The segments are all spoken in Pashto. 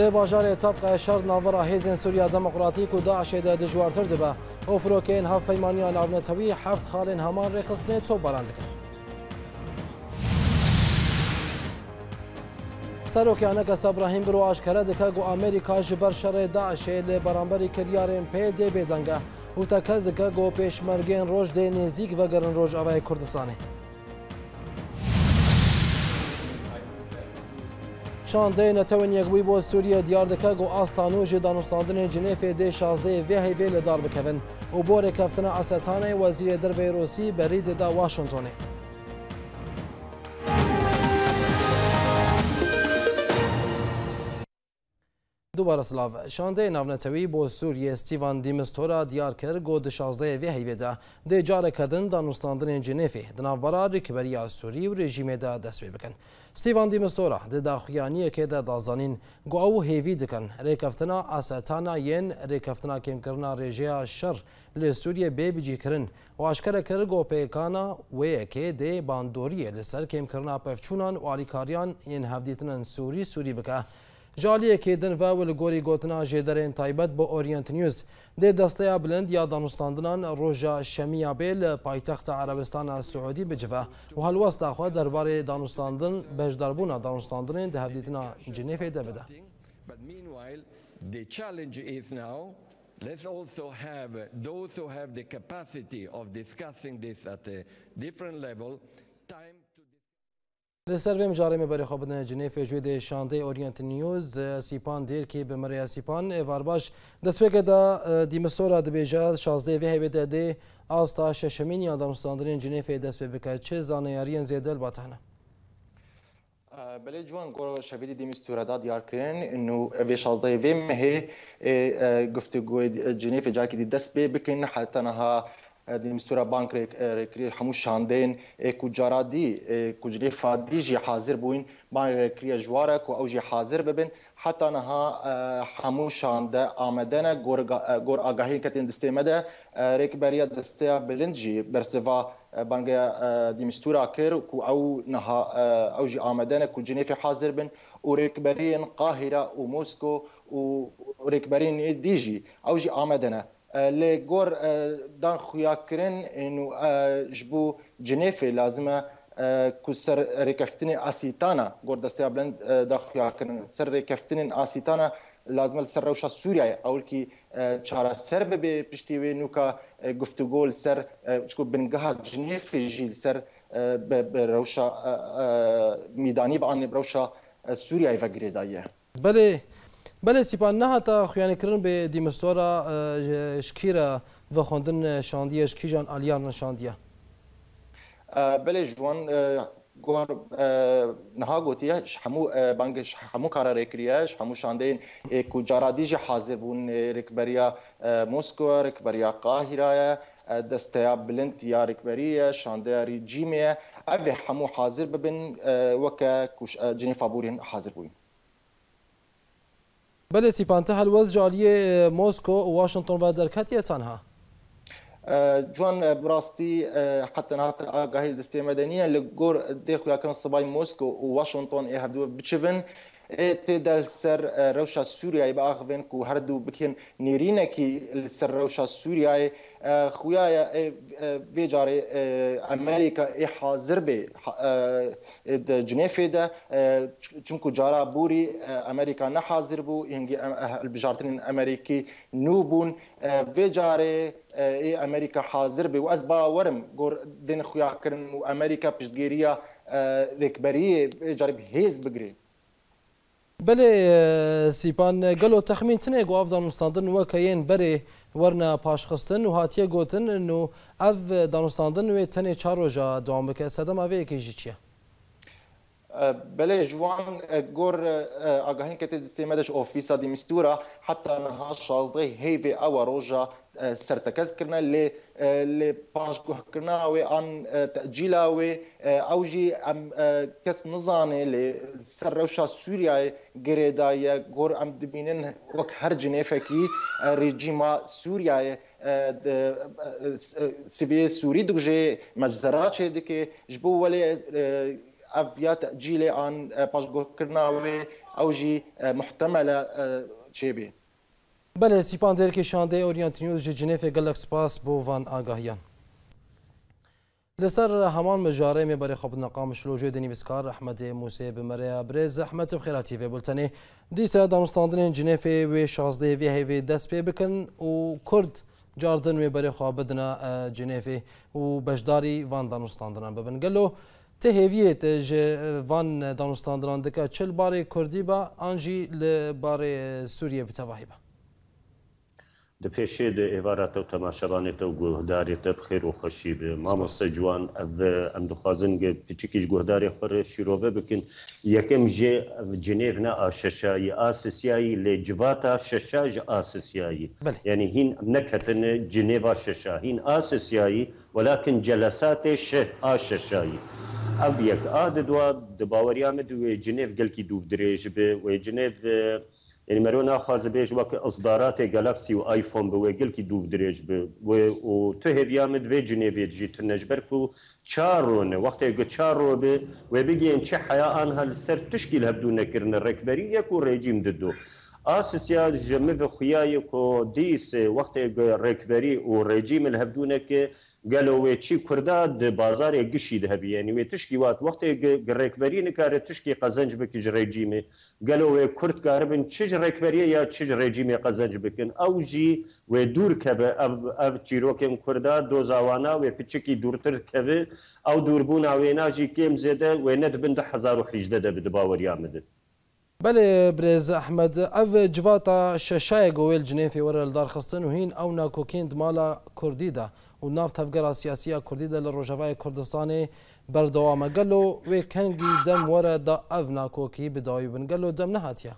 لی باجار طبق شر ناورا هیزن سوریا دموکراتیک و داعش ده دجوارتر دبه و فروکین هف پیمانیان ناونتوی هفت خالین همان رقصنه تو براندکن. سروکیانک ابراهیم برو آشکره دکه گو امریکا جبر شر داعش لی برانبری کریارن پیده بیدنگه و تکز دکه گو پیشمرگین روش ده نزیک و گرن روش آوای کردستانه. شانده نتوان یکوی با سوریه دیار دکه گو آستانو جدانوستاندن جنیف ده 16 وی هیوی لدار بکوین و بور کفتن اساتانه وزیر دربی روسی برید دا واشنطنه. دوباره سلاو شانده ناونتوی با سوریه استیوان دیمستورا دیار کرد گود 16 وی هیوی ده جاره کدن دانوستاندن جنیفی دنابرا ریکبری سوری و رژیم ده دست بکن. استیوان دیمستورا ده داخیانی که ده دازانین گو او هیوی دکن ریکفتنا اساتانا ین ریکفتنا کم کرنا رژیا شر لی سوریه بی بجی کرن و اشکره کرد گو پیکانا وی که ده باندوریه لسر کم کرنا پفچونان و آلیکاریان ین هفدیتنن سوری بکه جالیه که دن و ولگوری گوتنا جدرین تایبت با اورینت نیوز ده دسته بلند یا دانستاندنان روژا شمیه بیل پایتخت عربستان سعودی بجوه و هلوست اخواه درباره دانستاندن بجدربونا دانستاندن ده هفدیتنا جنیف ده بده. Let's also have those who have the capacity of discussing this at a different level time. لسر ویم جارمی بری خوابدن جنیف جوید شانده اورینت نیوز سیپان دیر که به مریا سیپان وارباش دستپیک دا دیمستورا دبیجاد 16 وی هیوی ده آستا ششمین یا دانستاندرین جنیف دست بکه چه زانیاریان زیدل باتانه؟ بله جوان گور شبیه دیمستورا دا دیار کرن انو وی 16 وی مه گفتگو جنیف جاکی دی دست بکن حتی نها دیمستورا بانک رکری همون شاندین کجارادی کجری فادیجی حاضر بوین بانک رکری جواره کو اوجی حاضر ببین حتی نها همون شانده آمدن گور آگاهی کتین دستیمده رکبریت دسته بلنجی برسوا بانک دیمستورا کر کو او نها اوجی آمدن کجنیف حاضر بین و رکبرین قاهره و موسکو و رکبرین دیجی اوجی آمدنه لگور دان خویا کرن انو جبو جنیف لازمه کسر رکفتن آسیتانا گور دسته بلند دا خویا کرن سر رکفتن آسیتانا لازمه سر روشا سوریه اول کی چارا سر به پشتی و نوکا گفتگول سر چکو بنگاه جنیف جیل سر به روشا میدانی و آن روشا سوریه و گریدایه. بله سیپان نه تا خویانی کردن به دیمستورا شکیره و خوندن شاندیه شکیجان آلیان شاندیه. بله جوان گور نها گوتیه همو بانگش همو کار رکریش همو شاندین کجارادیج حاضر بون رکبریا مسکو رکبریا قاهره دسته بلند یا رکبریه شانده رژیمه اوه همو حاضر ببین وک جنیف بورین حاضر بوین. بله سیپان تحلوز جالیه موسکو و واشنطن و درکتیه تنها؟ جوان براستی حتی نهات آگاهی دسته مدنیه لگور دیخویا کن صبای موسکو و واشنطن هردو بچون تدل سر روشا سوریای با آخوین کو هر دو بکن نیرینه کی سر روشا سوریای خویا ویجاره امریکا حاضر به جنیف ده چونکو جارا بوری امریکا نه حاضر بو اینگی البجارتین امریکی نوبون ویجاره امریکا حاضر به و از باورم گور دین خویا کرن و امریکا پشتگیریا رکبری جارب هیز بگری. بله سیپان گلو تخمین تنه گو افضل مستندن و کین بره ورنا پاشخستن و هاتیه گوتن انو اف دانستاندن و تنه چاروجا دوام بکه صدام اوه کیجی چیه؟ بله جوان گور آگاهین که تدستیمدش اوفیسا دیمستورا حتی نها 16 هیوی او روژا سرتکز کرنا لی پاشگوه کرنا و آن تأجیلا و اوجی کس نزانه لی سر روشا سوریای گریدای گور ام دبینن وک هر جنیفه کی رژیما سوریای سوی سوری دوجه مجزرات شده که جبو ولی افيا تاجيل عن باشگوکرنا و اوجي محتمله چيبي بله سیپان درکی شانده اورینت نیوز جنیف گلک سپاس بو وان آگاهیان لسر همان مجاره می برای خب نقام شلوجه دنی بسکار احمد موسی بمره برز احمد بخیراتی و بولتنی دیسه دانستاندن جنیف و 16 و هیوی دست پی بکن و کرد جاردن می برای خواب بدنا جنیف و بشداری وان دانستاندن ببن گلو تهیویت وان دانستاندن دکا چل باره کردی با آنجی لباره سوریه بتواهی با د پێشێ د ئێواراتە و تەماشەبانێتە و گۆهدارێتە بخێر و خۆشی بێ مامۆستا جوان ئەم دخوازن پچیکیش گۆهدارێ خۆرە شیرۆڤە بکن یەکەم ژێ جنێڤنا ئاشەشایی ئاسسیایی لێ جڤاتە شەشاژ ئاسسیایی یعنی هین نەکەتن جنێڤا شەشا هین ئاسسیایی وەلاکن جەلەساتێ ئاشەشایی ئەو یەک ئادە دوا دباوەریامە دوێ جنێڤ گەلکی دوو درێژ بێ وێ جنێڤ يعني مرونا خاز بيج وقت اصدارات جالاكسي وايفون بوجل كي دوف دريج وتهب يامد في جنيفيت جيت نجبركو تشارون وقت يجي تشارو ب وبيجي ان حياه انها السر تشكيل هبدون كرن الركبري يكون ريجيم ضده اساسيا جمع خيايكو ديس وقت الركبري والريجيم الهبدونك قالوا شي كرداد بازار يقشي ذهبي يعني وتشكي وقت الركبري نكار تشكي قزنج بك ريجيمي قالوا كرد كاربن تشج ركبري يا تشج ريجيمي قزنج بكن او جي ودور كبه اف تشيروكن كرداد دوزاوانا وبتشكي دورتر كبه او دوربونا ويناجي كيم زاده وند بند 1018 بدباور يامد بله برز احمد اف جواتا ششای گویل جنیفی ور الدار خستن و هین او ناکوکیند مالا کردی دا و نافت هفگر سیاسی کردی دا لروجوای کردستان بردوام گلو و کنگی دم ور دا اف ناکوکی بدایی بن گلو دم نهاتیا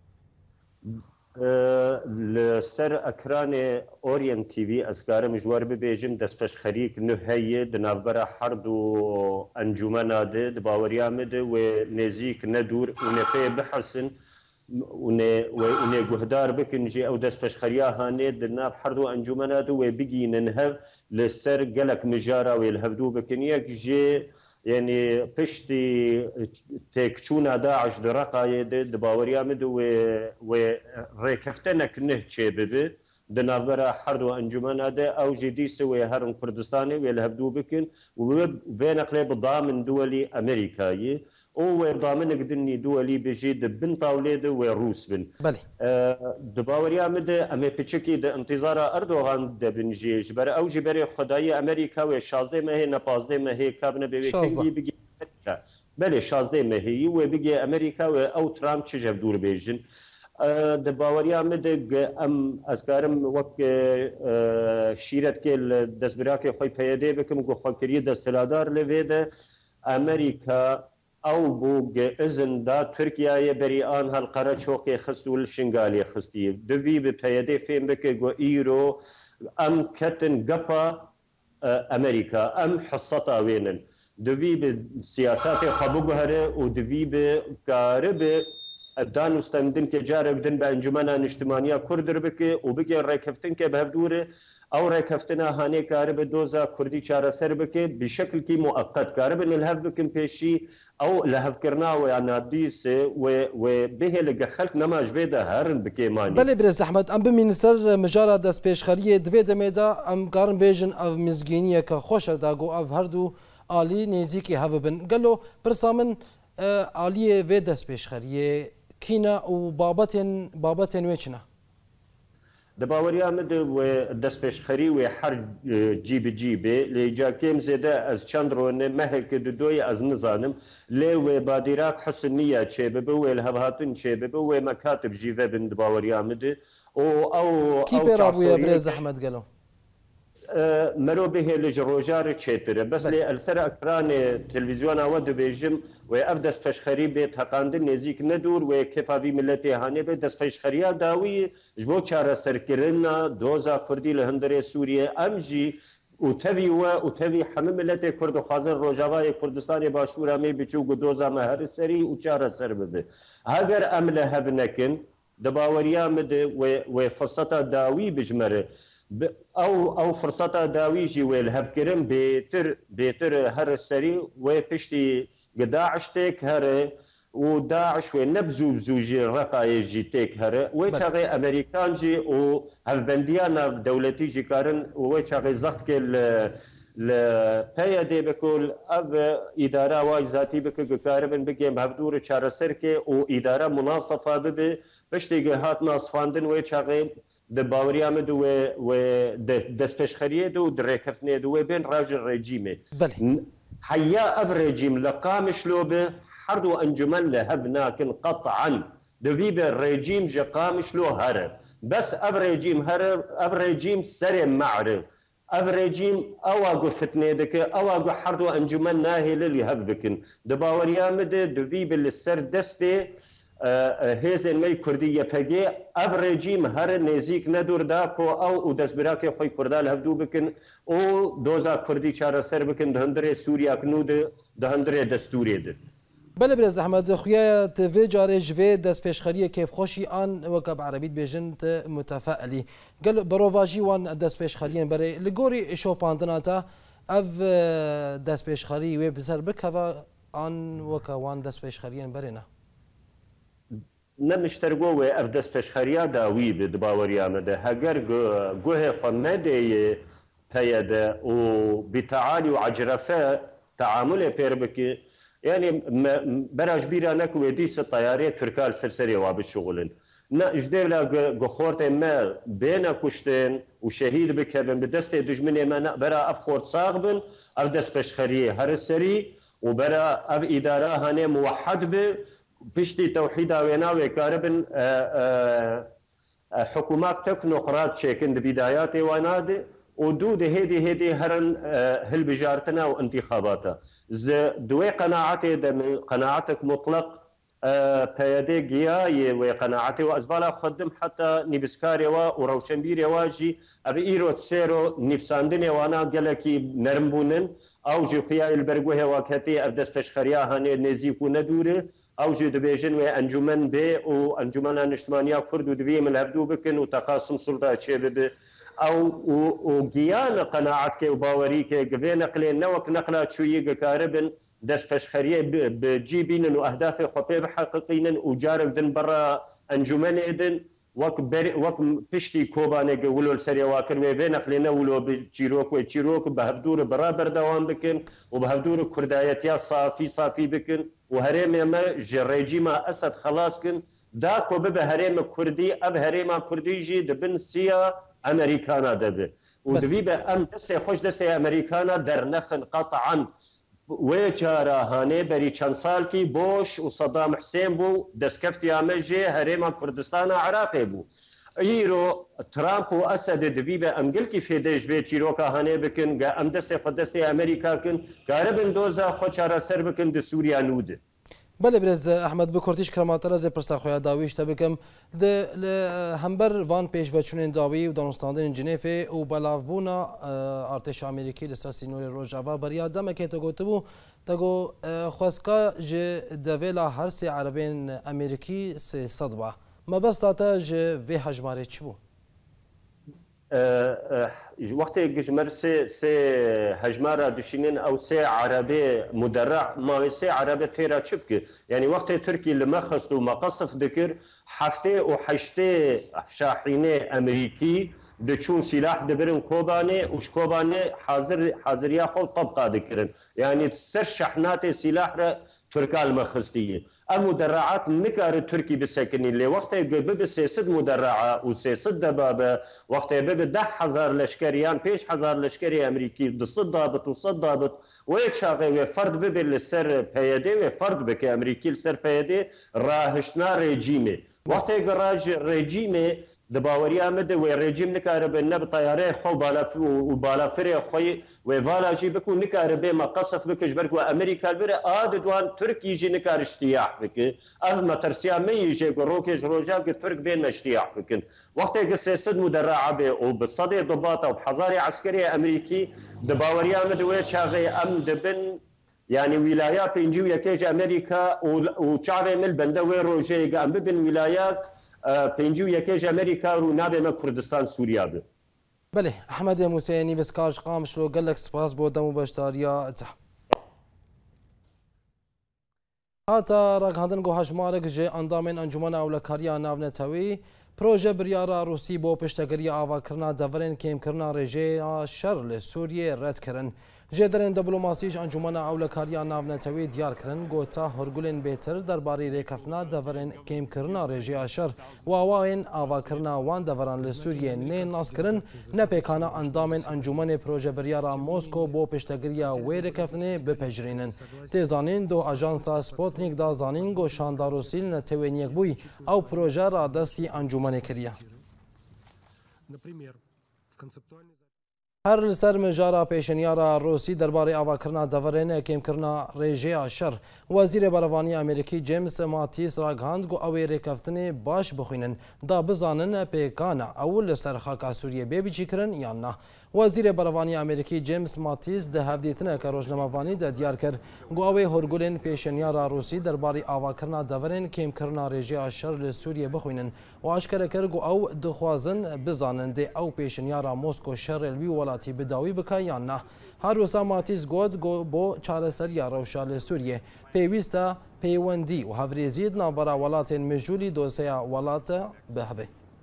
لسر اکران اورین تی وی ازگارم جوار ببیجم دستش خریک نهیه دنابرا حرد و انجمنا ده دباوریام ده و نزیک ندور و نفی بحسن و گهدار بکن جی او دستش خریا هانه دناب حرد و انجمنا ده و بگی ننهب لسر گلک مجارا و الهبدو بکن یک جی يعني بشتي تكتشونا داعش درقاية دباوريا مد وريكفتنك نهتشي ببي دنابرا حرد وانجمان هذا او جدي سوي هرم كردستاني ويلهبدو بكن وفين قلب ضامن دولي امريكاي او ضامن قدني دولي بجيد بن طاوليد وروس بن دباوريا مد امي بتشكي د انتظار اردوغان د بنجي جبر او جبر خداي امريكا و 16 مه نپازده مه كابن بيكي بيجي بله 16 مه و بيجي امريكا و او ترامب چجب دور بيجن د باوریا مدگ ام ازکارم وک شیرت که دستبراک خوی پیاده بکم گو فکری دستلادار لویده امریکا او بوگ ازن دا ترکیه بری آن هالقرا چوک خستول شنگالی خستی دوی به پیاده فهم بکه گو ایرو ام کتن گپا امریکا ام حصتا وینن دوی به سیاست خبوگ هره و دوی به کارب دانستاندن که جارب دن به انجمن اجتماعی کرد بکه و بگه رکفتن که به دوره او رکفتن هانه کار به دوزا کردی چاره سر بکه به شکل کی مؤقت کار به الهف بکن پیشی او لهف کرنا و انادیس و به لگه خلق نماج ویده هرن بکه مانی بله برز احمد ام بمین سر مجاره دست پیشخریه دویده میدا ام کارن بیجن او مزگینیه که خوش داگو او هر دو عالی نزیکی هاو بن گلو پرسامن عالیه و دست پیشخریه كينا وبابتين ويشنا دباوري امد ودسبش خري وحر جيب جيبه لجا كيم زيدا از چندرون مهك دوي از نظانم لي وباديراك حسنيه شباب والهباتن شباب ومكاتب جيفه بن دباوري امد او كي بيرابو برز احمد قالوا مرو به لجروجار تشتره بس لي السر اكران تلفزيون اود بيجم وابدس فشخري بيت حقاندن نزيك ندور وكفابي ملتي هاني بدس فشخريا داوي جبو چاره سركرنا دوزا كردي لهندره سوريا امجي وتبي حمم ملتي كرد خازن روجاوا كردستان باشورا مي بچو دوزا مهر سري وچاره سر بده اگر امله هفنكن دباوريا مد وفرصه داوي بجمره او فرصه داويجي والهفكرم بيتر هر السري وبشتي داعش تيك هر وداعش ونبزو بزوجي رقاي جي تيك هر ويشاغي امريكان جي وهفبنديانا دولتي جي كارن ويشاغي زخت كل لپیاده بکل اب اداره وای ذاتی بکه کاربن بگیم بهدور چهار سرکه و اداره مناصفه ببه پشتی هات ناصفاندن و چاقی د باوریام دو و دستپشخریه دو درکفتنه دو بین راج الرجیمه حیا اف رجیم لقامش لو به حرد و انجمن لهب ناكن قطعا دوی الرجيم جقامش لو هرب بس اف رجيم سر معرف اف رجيم اواغو فتنه دك اواغو حرد و انجمن ناهل اللي هفبكن دباوريام دوی بالسر دسته هزن می کردی پگی اف رژیم هر نزیک ندور دا کو او دست براک خوی کردال هفدو بکن او دوزا کردی چاره سر بکن دهندره سوریا کنود دهندره دستوری ده بله برز احمد خویا تفی جاره جوی دست پیشخریه کیف خوشی آن وکب عربیت بیجن متفائلی قال برواجی وان دست پیشخریه بره لگوری شوپاندنا تا اف دست پیشخری و بسر بکوا آن وکوان دست پیشخریه بره نه نمشترگو و اردس پشخریا داوی به دباوریام ده هگر گوه خمده پیاده و بتعالی و عجرفه تعامل پیربکی يعني براج بيرا نكو ديس الطيارات تركال سرسري واب الشغلن نا جدير لا غخورت ما بين كشتين وشهيد بكبن بدست دجمني ما برا ابخورت صاغبن اردس بشخريه هرسري وبرا اب اداره هاني موحد ب بشتي توحيدا ويناوي كاربن حكومات تكنوقراط شيكن بدايات وانادي ودود هيدي هرن هل بجارتنا وانتخاباتها دوي قناعتي قناعتك مطلق بيادي جياي وقناعتي وازبالا خدم حتى نبسكاري وروشنبيري واجي ابي ايرو تسيرو نبساندني وانا قالكي نرمبونن او جي خيا البرغوه واكتي ابدس فشخريا هاني نزيكو ندوري او جي دبيجن وانجمن بي وانجمن الاجتماعيه كرد ودبي من الهبدو بكن وتقاسم سلطه شباب او جيان قناعتك وباوريك قبل نقلين نوك نقلات شويه كاربن دس فشخريه بجيبين واهداف خطيب حقيقيا وجارك دن برا انجمن اذن وك بشتي كوبانه ولو السريا واكر وين نقلنا ولو بجيروك بهبدور برابر دوام بكن وبهبدور كردايات يا صافي بكن وهريم ما جريجيما اسد خلاص كن داكو بهريم كردي اب هريم كردي جي دبن سيا امريكانا دبه ودبي ام دسته خوش دسته امريكانا در نخن قطعا ويجارا هاني بري چند سال كي بوش وصدام حسين بو دسكفتي امجي هريما كردستان عراقي بو ايرو ترامب واسد دبي ام قلكي في ديج في تشيروكا هاني بكن ام دسته فدسته امريكا كن قاربن دوزا خوشارا سر بكن د سوريا نود بله برز احمد بکرتیش کراماتر از پرسخویا داویش تبکم د همبر وان پیش و چونین داوی و دانستاندن جنیف و بلاوبونا ارتش امریکی لساسی نور روجاوا بریا دم که تو گفتبو تگو خواسکا ج دویلا هر سی عربین امریکی سی صدبه ما بس داتا ج وی حجماره چبو وقتی گجمر سه هجمارا دشینن او سه عربي مدرع ما سه عربي تيرا چبك يعني وقت تركي لما خص ومقصف ذكر حفته وحشته شاحنه امريكي دچون سلاح دبرن كوباني وش كوباني حاضر ياخذ طبقه ذكرن يعني سر شحنات سلاح تركال مخستيه المدرعات نكار التركي بسكنين اللي وقتها بب سياسد مدرعه وسياسد دبابه وقتها بب 10,000 لشكريان بيش 1000 لشكري امريكي ضد ضابط وصد ضابط ويتشاغي فرد بب السر بيدي وفرد بك امريكي السر بيدي راهشنا ريجيمي وقتها راج ريجيمي دباوريا مد وريجيم نكارب النب طياره خو بالا فري خوي وفالا جي بكو نكارب ما قصف بك جبرك وامريكا البر دوان تركي جي نكار اشتياح بك اما ترسيا مي يجي روكي جروجا ترك بين اشتياح بك وقت قصص مدرعه به وبالصدي ضباط وبحضاري عسكري امريكي دباوريا مد وشاغي ام دبن يعني ولايات بينجيو يكيج امريكا وشعبي من البندوي روجي ام بين ولايات پنجو یکیج امریکا رو نابه ما کردستان سوریا به بله احمد موسیانی وسکارش قامش رو قال لك سپاس بۆ دەم و بەشداریە هاتا ڕاگەاندن گۆ هەژمارێک ژێ ئەندامên ئەنجومەنە ئەولەکاریە ناونەتەوەی پرۆژە بریارە رووسی بۆ پشتەگەری ئاواکردنا دەڤرێن کێمکردنا ڕێژەیە شەڕ لە سووریێ ڕەتکردن جێدەرێن دەبلۆماسیش ئەنجومەنە ئەولەکاریە ناونەتەوەی دیارکردن گۆتا هەرگولên بێتر دەربارەی ڕێکەفتنا دەڤرێن کێمکردنا ڕێژەیە شەڕ واواên ئاواکردنا وان دەڤران لە سووریێ نێ ناسکردن نەپێکانە ئەندامên ئەنجومەنێ پرۆژە بریارە مۆسکۆ بۆ پشتەگریە وێ ڕێکەفتنێ بپەژرێنن تێزانین دۆ ئاژانسا سپۆتنیک دازانین گۆشاندا رووسی نەتەوێن یەکبووی ئەو پرۆژە ڕادەستی ئەنجومەنێ کردیە هەر لەسەر مژارە پێشنیارە ڕۆسی دەربارەی ئاواکردنا دەڤرێنە کێمکردنا ڕێژەیە شەڕ وەزیرە بەرەڤانی ئەمریکی جێمس ماتیس ڕاگەاند گۆ ئەوێ ڕێکەفتنێ باش بخوێنن دا بزانن پێکانە ئەو لەسەر خاکا سووریە بێبیچیکردن یان نا وەزیرە بەرەڤانی ئەمریکی جێمس ماتیس دە هەفدێتنە کە ڕۆژنەمەڤانی دە دیار کرد گۆ ئەوێ هەرگولên پێشنیارە ڕۆسی دەربارەی ئاواکردنا دەڤرێن کێمکردنا ڕێژەیە شەڕ لە سووریە بخوێنن و ئاشکرە کرد گۆ ئەو دخوازن بزانن دێ ئەو پێشنیارە مۆسکۆ شەڕێلوی وڵاتی بداوی بکە یان نا هەروەسا ماتیس گوت بۆ چارەسەریە ڕەوشە لە سووریە پێویستە پەیوەندی و هەڤرێزیت ناوبەرە وڵاتên مێژوولی دۆسەیە وڵاتە بهەبێ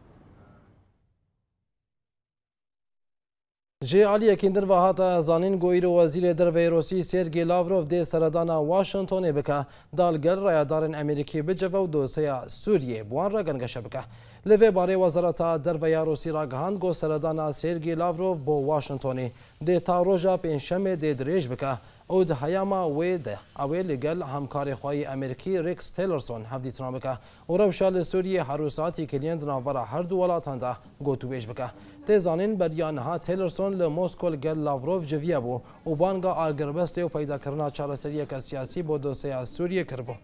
جێ عالیەکین دەرەوە هاتە زانین گۆیر و وەزیرە دەرەوەی ڕۆسی سێرگێ لاڤرۆڤ دێ سەردانا واشنتۆنێ بکە داڵگەر ڕایەدارên ئەمریکی بجەوە و دۆسەیە سووریێ بوان ڕەگەنگەشە بکە لەوێ بارەی وەزارەتە دەرەوەیە ڕۆسی ڕاگەهاند گۆ سەردانا سێرگێ لاڤرۆڤ بۆ واشنتۆنێ دێ تا ڕۆژە پێنجشەمێ دێ درێژ بکە ئەو دهەیاما وێ دە ئەوێ لەگەل هەمکارێخوای ئەمریکی ڕێکس تێلەرسۆن هەفدیتنا بکە و ڕەوشە لە سووریە هەروساتی کلیێن ناوبەرە هەردوو وڵاتاندا گۆتوبێژ بکە تێزانین بەریانها تێلەرسۆن لە مۆسکۆ لەگەل لاڤرۆڤ جڤیە بوو و بانگا ئاگربەستێ و پەیداکردنا چارەسەریەکە سیاسی بۆ دۆسەیە سووریە کردبوو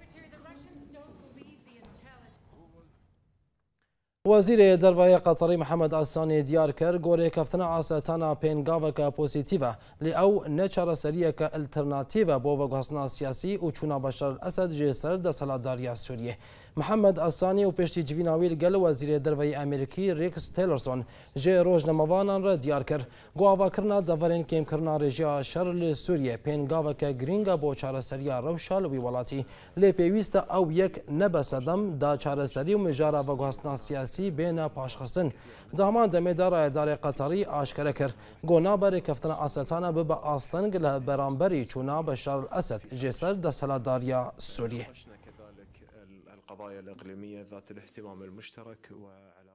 وەزیرە دەرەوەیە قەتەری محەممەد ئاسانی دیار کرد گۆڕێکەفتنە ئاسەتانە پێنگاوەکە پۆزیتیڤە لێ ئەو نەچارەسەریەکە ئەلتەرناتیڤە بۆ وەگوهستنا سیاسی و چوونا بەشەر ئەسەد ژێسەر دەسەڵاتداریە سووریە محەممەد ئاسانی و پشتی جویناوی لەگەل وەزیرە دەرەوەی ئەمریکی ڕێکس تێلەرسۆن ژێ ڕۆژنەمەوانان ڕە دیار کرد گواواکردنا دەڤرێن کێمکردنا ڕێژەیە شەڕ لە سووریە پێنگاوەکە گرینگە بۆ چارەسەریە ڕەوشە لەوی وڵاتی لێ پێویستە ئەو یەک نەبەسەدەم دا چارەسەری و مژارە وەگوهستنا سیاسی بێنە پاشخستن دامان دەمێدا ڕایەدارێ قەتەری ئاشکرە کرد گۆ نابەرێکەفتنە ئاسەتانە ببە ئاستەنگ لە بەرامبەری چوونا بەشار ئەسەد ژێسەر دەسەڵاتداریە سووریە القضايا الإقليمية ذات الاهتمام المشترك وعلى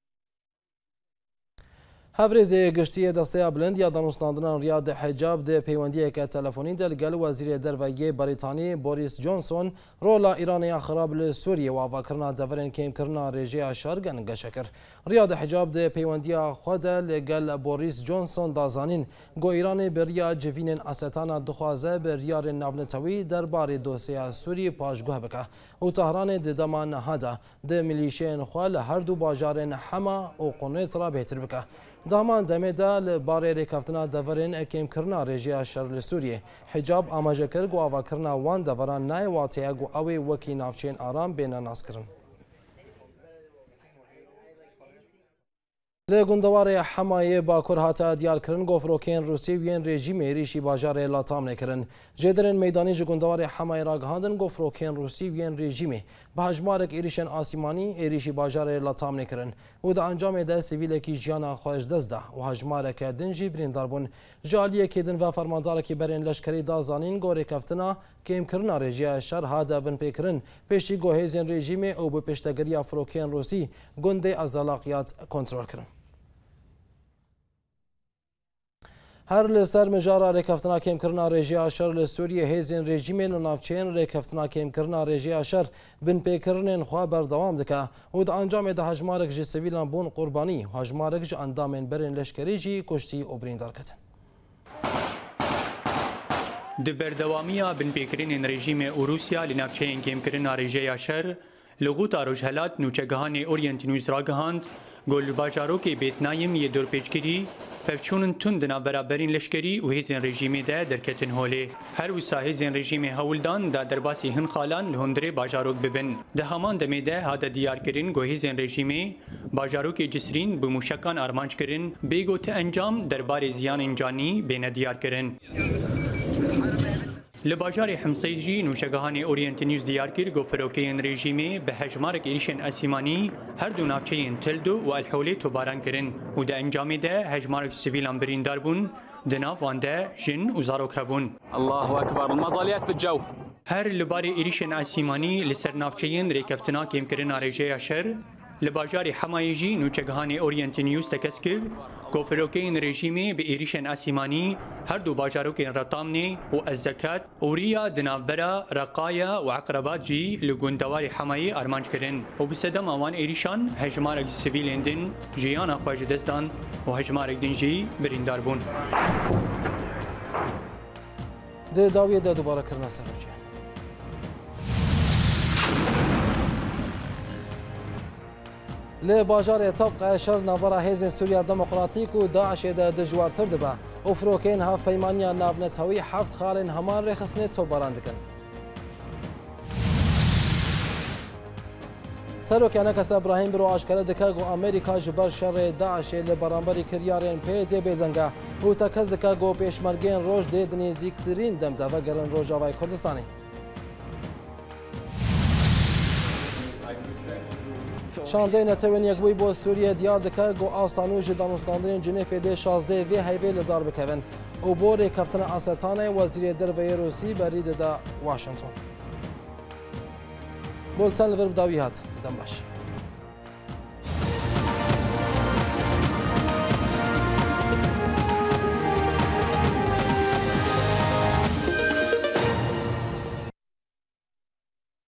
هەڤرێزێ گشتیە دەستەیە بلند یا دانوستاندنان ریاد حجاب دێ پەیوەندیەکە تەلەفۆنی دەلگەل وەزیرە دەرەوەیە بەریتانی بۆریس جۆنسۆن ڕۆلا ئیرانیا خراپ لە سووریە واڤاکردنا دەڤرێن کێمکردنا ڕێژەیە شەڕ گەنگەشە کرد ریاد حجاب دێ پەیوەندیە خۆدە لەگەل بۆریس جۆنسۆن دازانین گۆ ئیرانی بەریا جڤینên ئەسەتانە دخوازە بەریارên ناونەتەوەی دەربارەی دۆسەیە سووری پاشگوه بکە و تەهرانê di dema nehada di milîşeyên xwe li her du bajarên Hema û Qunêt re bêhtir bike. Daman demê de li barê rêkeftina deverên kêmkirina rêjeya şer li Sûriyê. Hicab amajekir gu avakirina wan deveran nayê wateye gu ew ê wekî navçeyên aram bêne naskirin. Li gundewarê Hemayê Bakur hate diyarkirin gofrokên Rûsî yên rejîmê êrişî bajarê Latamê kirin. Jêderên meydanî ji gundewarê Hemayê ragihandin gofrokên Rûsî yên rejîmê bi hejmarek êrişên asîmanî êrişî bajarê Latamê kirin û di encamê de sivîlekî jiyana xwe ji dest da û hejmareke din jî birîndar bûn. Ji aliyekê din ve fermandarekî berên leşkerî da zanîn gorêkeftina kêmkirina rêjeya şer hade binpêkirin pêşî guhêzên rejîmê û bi pêştegiriya firokên Rûsî gundê ezalaqiyat kontrol kirin. Her li ser mijara rêkeftina kêmkirina rêjeya şer li Sûriyê hêzên rejîmên û navçeyên rêkeftina kêmkirina rêjeya şer binpêkirinên xwe berdewam dike û di encamê de hejmarek ji sivîlan bûn qurbanî û hejmarek ji endamên berên leşkerî jî kuştî û birîndar ketin. Di berdewamiya binpêkirinên rejîmê û Rûsya li navçeyên kêmkirina rêjeya şer li Guta Rojhelat nûçegihanê Orient News ragihand گل باجاروکی بیتنایم یه دور پیچگیری پفچونن تون دنا برابرین لشکری و هیزن رژیمی ده درکتن هولی هر وسا هیزن رژیمی هولدان دا درباسی هن خالان لهندره باجاروک ببن ده همان دمیده هادا دیار کرن گو هیزن رژیمی باجاروک جسرین بموشکان آرمانج کرن بیگو ته انجام دربار زیان انجانی بین دیار کرن لباجار حمصيجي نوشگهان اورينت نيوز ديار كير گوفروكين ريجيمي بهجمارك ايريشن اسيماني هر دو نافچين تلدو والحولي توباران كرن و ده انجامي ده هجمارك سيفيلان بريندار بون دناف وانده جن وزاروك هبون الله اكبر المظاليات بالجو هر لباري ايريشن اسيماني لسر نافچين ريكفتنا كيم كرن ريجي شر لباجار حمايجي نوشگهان اورينت نيوز تكسكر گوفروکین رژیمی به ایریشن اسیمانی هر دو باجاروکین رتامنی و الزکات اوریا دنابرا رقایا و عقربات جی لگوندوار حمایی ارمانج کرن و بسدم آوان ایریشان هجمارک سیویلین دین جیانا خواج دستان و هجمارک دین جی بریندار بون ده داویه ده دوباره کرنا سروچه لی باجار طبق شر نوارا هیزن سوریا دموکراتیک و داعش ده دجوارتر دبا و فروکین هاف پیمانیا نابنتوی هفت خالن همان رخصنه تو براندکن سروکانه کس ابراهیم برو آشکار دکاگ و امریکا جبر شر داعش لی برانبری کریارین پی دی بیزنگا و تکز دکاگ و پیشمرگین روش دید نزیکترین دمدا و گرن روجاوای کردستانی شانده نتوین یک بوی با سوریه دیار دکه گو آستانوژ دانستاندرین جنیف ده 16 وی هیوی لدار بکوین او بوری کفتن آستانه وزیر دروی روسی برید دا واشنطن بولتن لور بداوی هات دم باش